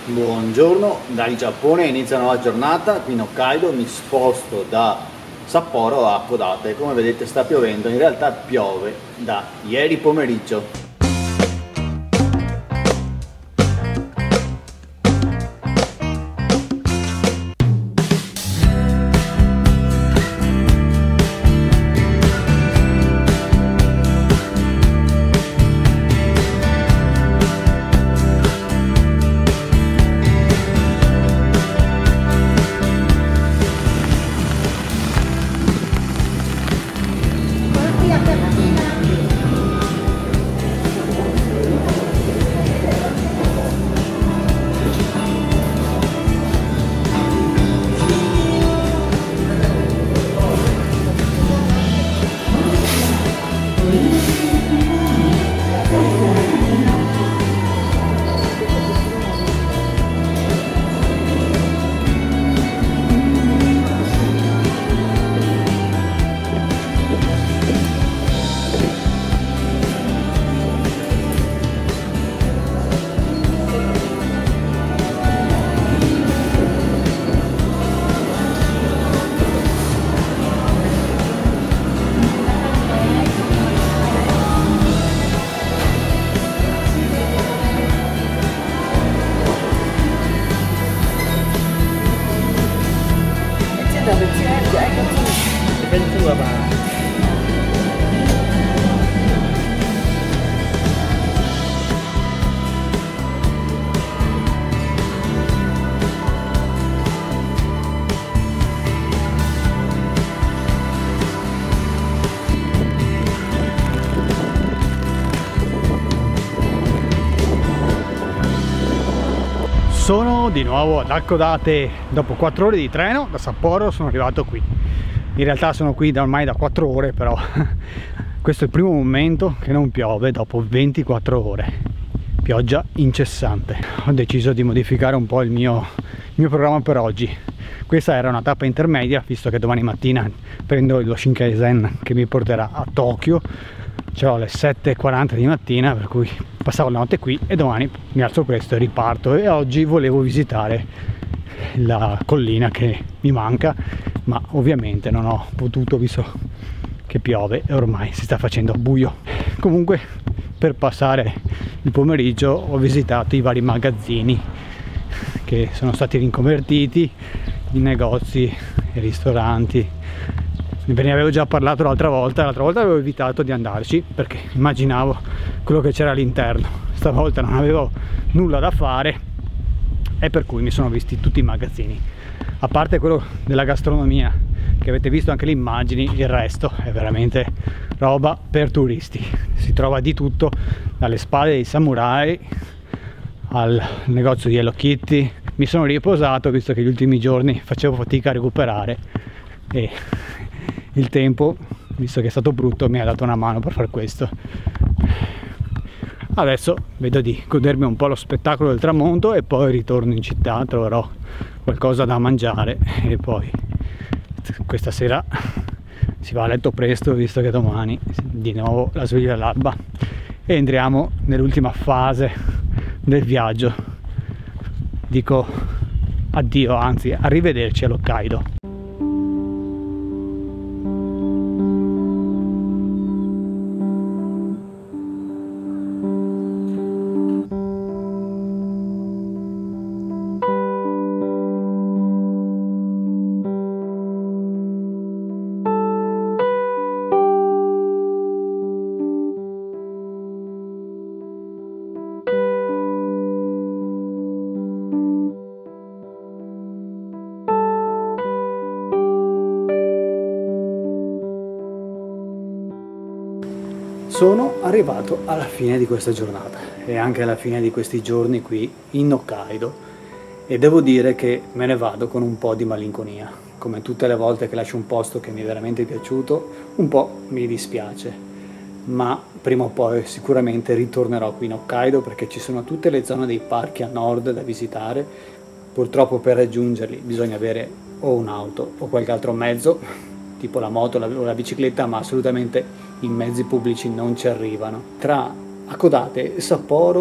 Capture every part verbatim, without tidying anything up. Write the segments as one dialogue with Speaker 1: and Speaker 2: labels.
Speaker 1: Buongiorno, dal Giappone inizia una nuova giornata, qui in Hokkaido mi sposto da Sapporo a Hakodate. Come vedete sta piovendo, in realtà piove da ieri pomeriggio.
Speaker 2: Sono di nuovo ad Hakodate dopo quattro ore di treno. Da Sapporo sono arrivato qui. In realtà sono qui da ormai da quattro ore, però questo è il primo momento che non piove dopo ventiquattro ore. Pioggia incessante. Ho deciso di modificare un po' il mio, il mio programma per oggi. Questa era una tappa intermedia, visto che domani mattina prendo lo Shinkansen che mi porterà a Tokyo. Ce l'ho alle sette e quaranta di mattina, per cui passavo la notte qui e domani mi alzo presto e riparto. E oggi volevo visitare la collina che mi manca, ma ovviamente non ho potuto visto che piove e ormai si sta facendo buio. Comunque, per passare il pomeriggio ho visitato i vari magazzini che sono stati riconvertiti in negozi e ristoranti. Ve ne avevo già parlato l'altra volta, l'altra volta avevo evitato di andarci perché immaginavo quello che c'era all'interno. Stavolta non avevo nulla da fare e per cui mi sono visti tutti i magazzini. A parte quello della gastronomia, che avete visto anche le immagini, il resto è veramente roba per turisti. Si trova di tutto, dalle spade dei samurai al negozio di Hello Kitty. Mi sono riposato visto che gli ultimi giorni facevo fatica a recuperare e il tempo, visto che è stato brutto, mi ha dato una mano per far questo. Adesso vedo di godermi un po' lo spettacolo del tramonto e poi ritorno in città, troverò qualcosa da mangiare e poi questa sera si va a letto presto, visto che domani di nuovo la sveglia all'alba e entriamo nell'ultima fase del viaggio. Dico addio, anzi arrivederci all'Hokkaido. Sono arrivato alla fine di questa giornata e anche alla fine di questi giorni qui in Hokkaido e devo dire che me ne vado con un po' di malinconia. Come tutte le volte che lascio un posto che mi è veramente piaciuto, un po' mi dispiace, ma prima o poi sicuramente ritornerò qui in Hokkaido perché ci sono tutte le zone dei parchi a nord da visitare. Purtroppo per raggiungerli bisogna avere o un'auto o qualche altro mezzo, tipo la moto o la bicicletta, ma assolutamente i mezzi pubblici non ci arrivano. Tra Hakodate e Sapporo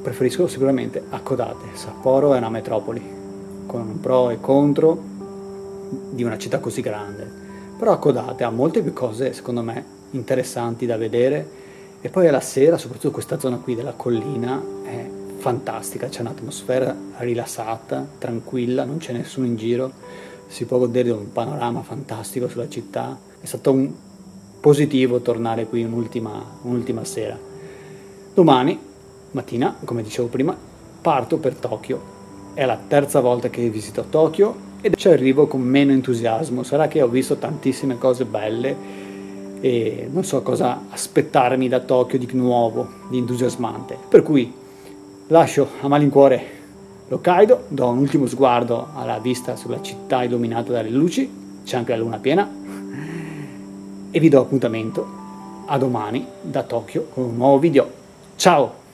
Speaker 2: preferisco sicuramente Hakodate. Sapporo è una metropoli con pro e contro di una città così grande, però Hakodate ha molte più cose secondo me interessanti da vedere, e poi alla sera soprattutto questa zona qui della collina è fantastica, c'è un'atmosfera rilassata, tranquilla, non c'è nessuno in giro, si può godere di un panorama fantastico sulla città. È stato un positivo tornare qui un'ultima un'ultima sera. Domani mattina, come dicevo prima, parto per Tokyo. È la terza volta che visito Tokyo ed ci arrivo con meno entusiasmo. Sarà che ho visto tantissime cose belle e non so cosa aspettarmi da Tokyo di nuovo, di entusiasmante. Per cui lascio a malincuore l'Hokkaido, do un ultimo sguardo alla vista sulla città illuminata dalle luci, c'è anche la luna piena, e vi do appuntamento a domani da Tokyo con un nuovo video. Ciao!